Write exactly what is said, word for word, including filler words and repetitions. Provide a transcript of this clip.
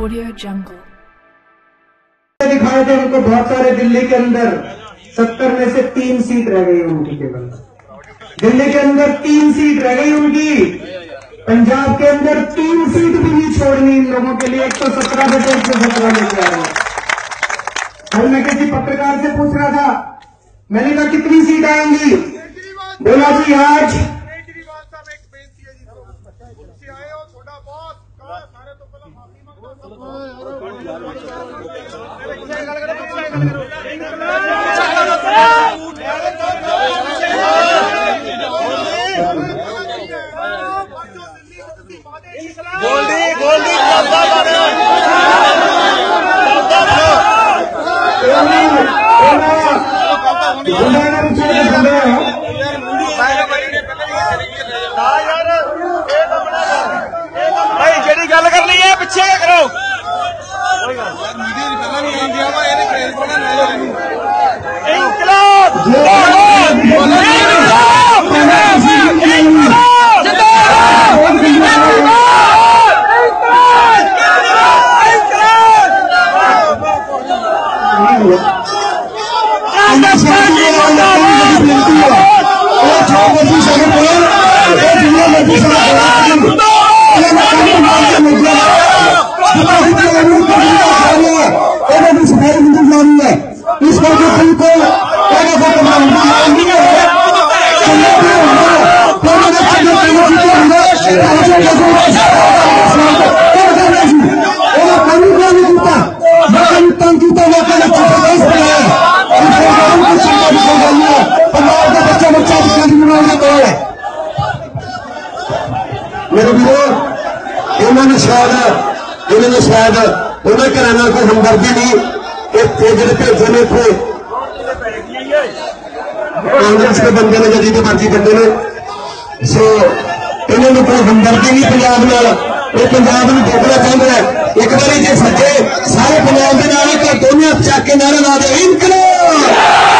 Audio Jungle. दिखाए थे उनको बहुत सारे दिल्ली के अंदर, सत्तर में से तीन सीट रह गई उनकी, केवल दिल्ली के अंदर तीन सीट रह गई उनकी। पंजाब के अंदर तीन सीट भी नहीं छोड़नी इन लोगों के लिए। एक सौ सत्रह बटे एक सौ सत्रह लेके आ रहे हैं। कल मैं किसी पत्रकार से पूछ रहा था, मैंने कहा कितनी सीट आएंगी? बोला जी आज गोल्डी गोल्डी भाई जेडी गल करनी है पिछे करो। इस को मेरे वीरों इन्होंने शायद इन्होंने शायद उन्हें घराना कोई हमदर्दी नहीं जो भेजे ने इतने कांग्रेस के बंदे ने जी मर्जी बंदे ने। सो इन्होंने कोई हमदर्दी नहीं पंजाब नाल, ये पंजाब में डोबना चाहता है। एक बार जे सजे सारे पंजाब के नाल दोनों चक के नारा ला दे इनकलाब।